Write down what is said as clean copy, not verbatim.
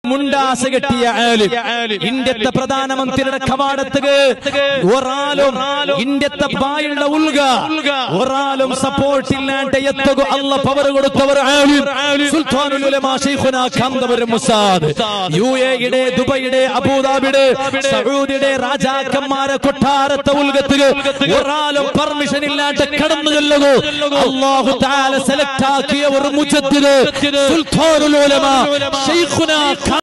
മുണ്ടാസ് കെട്ടിയ ആലിം ഇന്ത്യത്തെ പ്രധാനമന്ത്രിയുടെ കവാടത്തുക ഒരാളും ഇന്ത്യത്തെ ബായുള്ള ഉൽഗ ഒരാളും സപ്പോർട്ട് ഇല്ലാണ്ട് എത്തുക അല്ല പവർ കൊടുത്തവർ ആലിം സുൽത്താനുൽ ഉലമാ ശൈഖുനാ ഖാംദവർ മുസാദ് യുഎഇയുടെ ദുബൈയുടെ അബുദാബിയുടെ സഊദിയുടെ രാജാക്കന്മാരെ കൊട്ടാരത്തെ ഉൽഗത്തുക ഒരാളും പെർമിഷൻ ഇല്ലാണ്ട് കടന്നു ചെല്ലുക അല്ലാഹു തആല സെലക്ട് ആക്കിയ ഒരു മുജദ്ദിദ് സുൽത്താനുൽ ഉലമാ ശൈഖുനാ